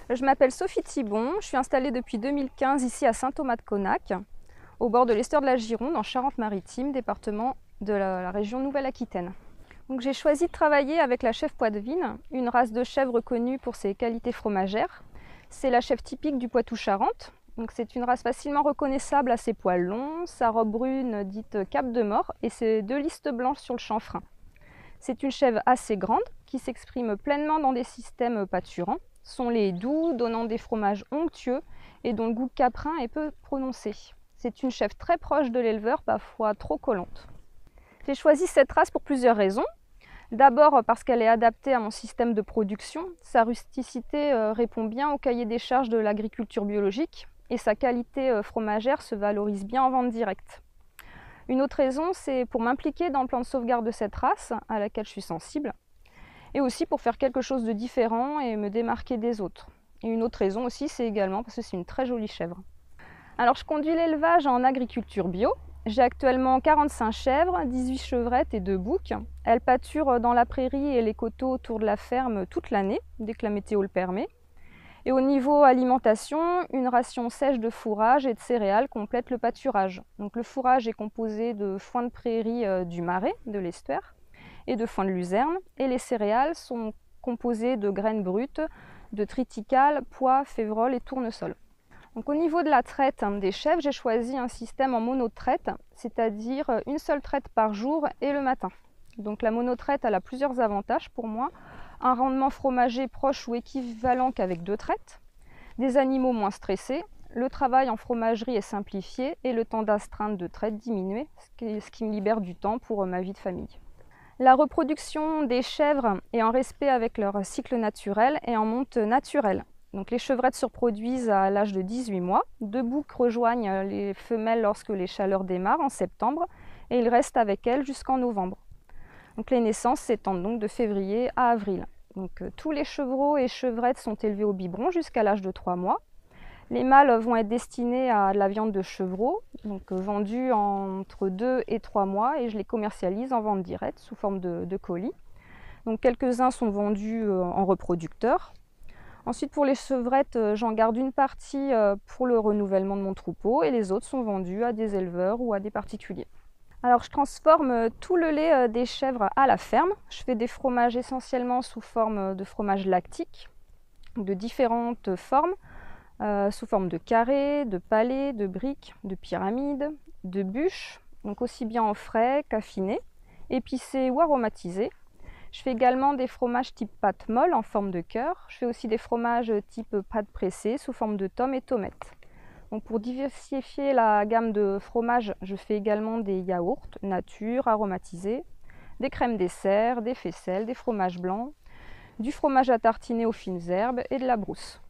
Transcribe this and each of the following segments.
Je m'appelle Sophie Thibon, je suis installée depuis 2015 ici à Saint-Thomas-de-Conac, au bord de l'Estuaire de la Gironde, en Charente-Maritime, département de la région Nouvelle-Aquitaine. Donc j'ai choisi de travailler avec la chèvre poitevine, une race de chèvre connue pour ses qualités fromagères. C'est la chèvre typique du Poitou-Charentes. Donc c'est une race facilement reconnaissable à ses poils longs, sa robe brune dite cape de mort et ses deux listes blanches sur le chanfrein. C'est une chèvre assez grande qui s'exprime pleinement dans des systèmes pâturants. Son lait est doux, donnant des fromages onctueux et dont le goût caprin est peu prononcé. C'est une chèvre très proche de l'éleveur, parfois trop collante. J'ai choisi cette race pour plusieurs raisons. D'abord parce qu'elle est adaptée à mon système de production. Sa rusticité répond bien au cahier des charges de l'agriculture biologique et sa qualité fromagère se valorise bien en vente directe. Une autre raison, c'est pour m'impliquer dans le plan de sauvegarde de cette race, à laquelle je suis sensible, et aussi pour faire quelque chose de différent et me démarquer des autres. Et une autre raison aussi, c'est également parce que c'est une très jolie chèvre. Alors je conduis l'élevage en agriculture bio. J'ai actuellement 45 chèvres, 18 chevrettes et 2 boucs. Elles pâturent dans la prairie et les coteaux autour de la ferme toute l'année, dès que la météo le permet. Et au niveau alimentation, une ration sèche de fourrage et de céréales complète le pâturage. Donc le fourrage est composé de foin de prairie du Marais, de l'Estuaire, et de foin de luzerne. Et les céréales sont composées de graines brutes, de triticale, pois, févrole et tournesol. Donc, au niveau de la traite des chèvres, j'ai choisi un système en monotraite, c'est-à-dire une seule traite par jour et le matin. Donc la monotraite elle a plusieurs avantages pour moi. Un rendement fromager proche ou équivalent qu'avec 2 traites, des animaux moins stressés, le travail en fromagerie est simplifié et le temps d'astreinte de traite diminué, ce qui me libère du temps pour ma vie de famille. La reproduction des chèvres est en respect avec leur cycle naturel et en monte naturelle. Donc les chevrettes se reproduisent à l'âge de 18 mois. 2 boucs rejoignent les femelles lorsque les chaleurs démarrent en septembre et ils restent avec elles jusqu'en novembre. Donc les naissances s'étendent donc de février à avril. Donc, tous les chevreaux et chevrettes sont élevés au biberon jusqu'à l'âge de 3 mois. Les mâles vont être destinés à de la viande de chevreau, donc vendue entre 2 et 3 mois, et je les commercialise en vente directe sous forme de colis. Donc quelques-uns sont vendus en reproducteur. Ensuite, pour les chevrettes, j'en garde une partie pour le renouvellement de mon troupeau et les autres sont vendus à des éleveurs ou à des particuliers. Alors je transforme tout le lait des chèvres à la ferme. Je fais des fromages essentiellement sous forme de fromage lactique, de différentes formes, sous forme de carrés, de palets, de briques, de pyramides, de bûches, donc aussi bien en frais qu'affinés, épicés ou aromatisés. Je fais également des fromages type pâte molle en forme de cœur. Je fais aussi des fromages type pâte pressée sous forme de tomes et tomate. Donc pour diversifier la gamme de fromages, je fais également des yaourts nature, aromatisés, des crèmes dessert, des faisselles, des fromages blancs, du fromage à tartiner aux fines herbes et de la brousse.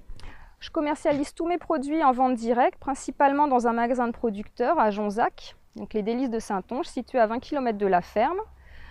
Je commercialise tous mes produits en vente directe, principalement dans un magasin de producteurs à Jonzac, donc les Délices de Saintonge, situé à 20 km de la ferme.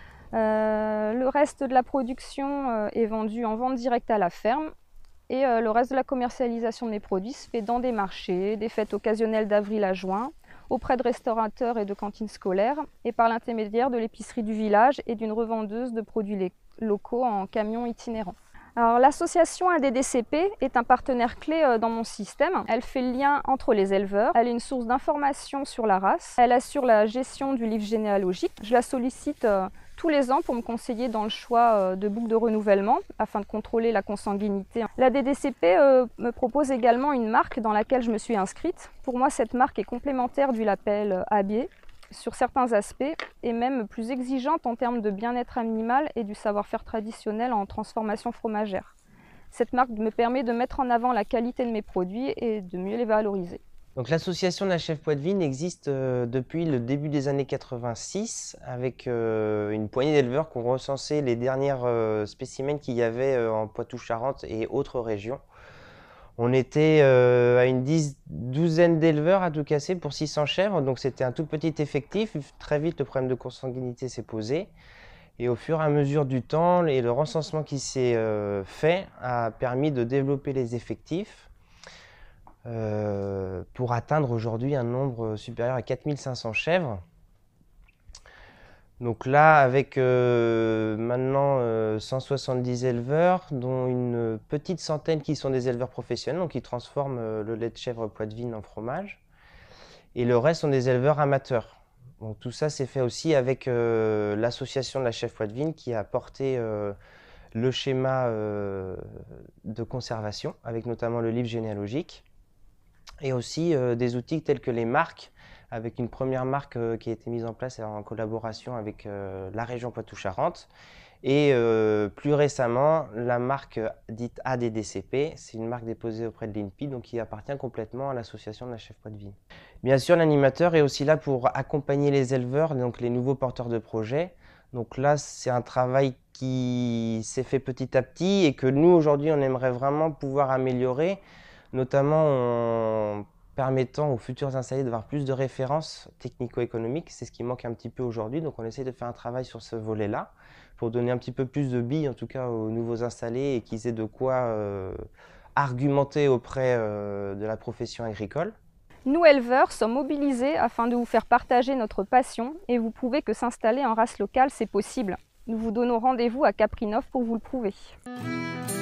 Le reste de la production est vendu en vente directe à la ferme. Et le reste de la commercialisation de mes produits se fait dans des marchés, des fêtes occasionnelles d'avril à juin, auprès de restaurateurs et de cantines scolaires, et par l'intermédiaire de l'épicerie du village et d'une revendeuse de produits locaux en camion itinérant. Alors, l'association ADDCP est un partenaire clé dans mon système. Elle fait le lien entre les éleveurs, elle est une source d'information sur la race, elle assure la gestion du livre généalogique. Je la sollicite tous les ans pour me conseiller dans le choix de boucs de renouvellement afin de contrôler la consanguinité. La DDCP me propose également une marque dans laquelle je me suis inscrite. Pour moi, cette marque est complémentaire du label AB sur certains aspects et même plus exigeante en termes de bien-être animal et du savoir-faire traditionnel en transformation fromagère. Cette marque me permet de mettre en avant la qualité de mes produits et de mieux les valoriser. Donc l'association de la chèvre poitevine existe depuis le début des années 86 avec une poignée d'éleveurs qui ont recensé les dernières spécimens qu'il y avait en Poitou-Charentes et autres régions. On était à une douzaine d'éleveurs à tout casser pour 600 chèvres, donc c'était un tout petit effectif. Très vite, le problème de consanguinité s'est posé. Et au fur et à mesure du temps, et le recensement qui s'est fait a permis de développer les effectifs pour atteindre aujourd'hui un nombre supérieur à 4500 chèvres. Donc là, avec maintenant 170 éleveurs, dont une petite centaine qui sont des éleveurs professionnels, donc qui transforment le lait de chèvre poitevine en fromage. Et le reste sont des éleveurs amateurs. Donc tout ça c'est fait aussi avec l'association de la chèvre poitevine qui a porté le schéma de conservation, avec notamment le livre généalogique, et aussi des outils tels que les marques, avec une première marque qui a été mise en place en collaboration avec la région Poitou-Charentes, et plus récemment la marque dite ADDCP, c'est une marque déposée auprès de l'INPI, donc qui appartient complètement à l'association de la chèvre poitevine. Bien sûr, l'animateur est aussi là pour accompagner les éleveurs, donc les nouveaux porteurs de projets. Donc là, c'est un travail qui s'est fait petit à petit et que nous, aujourd'hui, on aimerait vraiment pouvoir améliorer, notamment en permettant aux futurs installés d'avoir plus de références technico-économiques. C'est ce qui manque un petit peu aujourd'hui, donc on essaie de faire un travail sur ce volet-là pour donner un petit peu plus de billes, en tout cas aux nouveaux installés, et qu'ils aient de quoi argumenter auprès de la profession agricole. Nous, éleveurs, sommes mobilisés afin de vous faire partager notre passion et vous prouver que s'installer en race locale, c'est possible. Nous vous donnons rendez-vous à Caprinov pour vous le prouver.